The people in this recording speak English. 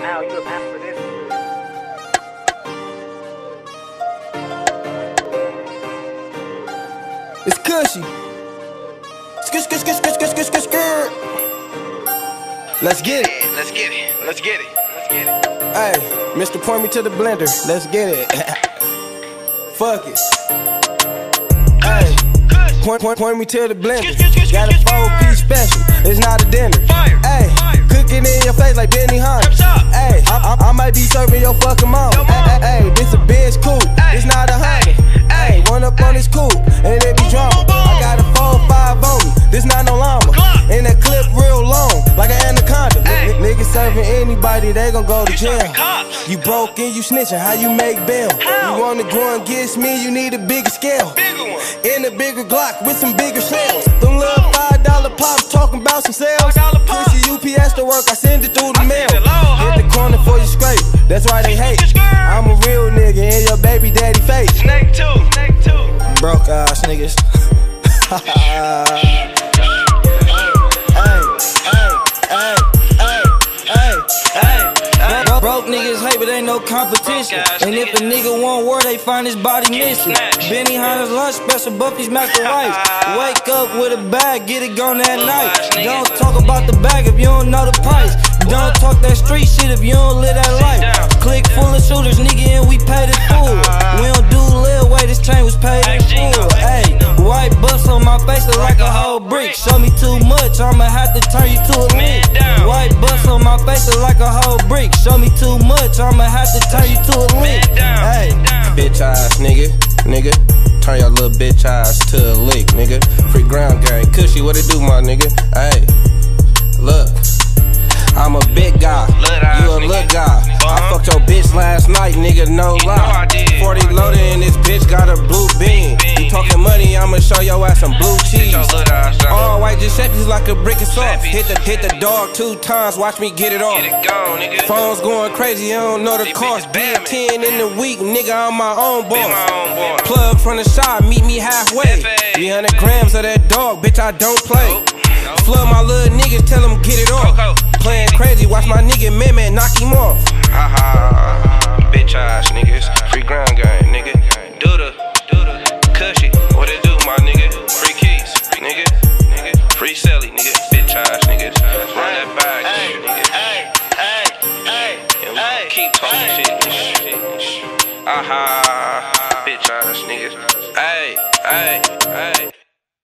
Now you a pass for this. It's cushy. Skr. Let's get it. Let's get it. Let's get it. Let's get it. Hey, Mr. Point me to the blender. Let's get it. Fuck it. Hey, point me to the blender. Got a 4-piece special. It's not a dinner. Hey, cooking in your face like Benny Hunter. Hey, I might be serving your fucking mom. Hey, this a bitch coupe. It's not a honey. Hey, run up on this coupe and it be drama. I got a 4-5 on me. This not no llama. And that clip real long, like an anaconda. Niggas serving anybody, they gon' go to jail. You broke and you snitching, how you make bail? You wanna go and get me, you need a bigger scale. And a bigger Glock with some bigger shells. Them little $5 pops talking about some sales. Push your UPS to work, I send it through the mail. Hit the corner for you scrape, that's why they hate. I'm a real nigga in your baby daddy face. Snake two. Broke ass niggas. Broke niggas hate, but ain't no competition. And if a nigga want war, they find his body missing. Benny Hunter's lunch special, Buffy's master rice. Wake up with a bag, get it gone that night. Don't talk about the bag if you don't know the price. Don't talk that street shit if you don't live that life. Click full of shooters, nigga, and we paid it full. We don't do lil' way, this chain was paid in full. Ayy, white bus on my face look like a whole brick. Show me too much, I'ma have to turn you to a lick. White bus on my face look like a whole brick. Show me too much, I'ma have to turn you to a lick. Hey, bitch ass nigga. Turn your little bitch ass to a lick, nigga. Free ground gang, cushy, what it do, my nigga? Hey, look, I'm a big guy, you a little guy. I fucked your bitch last night, nigga, no lie. 40 loaded and this bitch got a blue bean. You talking money, I'ma show your ass some blue cheese. All white Giuseppe's like a brick of sauce. Hit the dog 2 times, watch me get it off. Phone's going crazy, I don't know the cost. Big 10 in the week, nigga, I'm my own boss. Plug from the shop, meet me halfway. 300 grams of that dog, bitch, I don't play. Flood my little niggas, tell them get it off. Playing crazy, watch my nigga man knock him off. Bitch ass niggas, free ground game, nigga. Do the cushy, what it do, my nigga? Free keys, nigga. Free celly, nigga. Bitch ass niggas, run that bag, nigga. And we keep talking shit. Bitch ass niggas. Hey.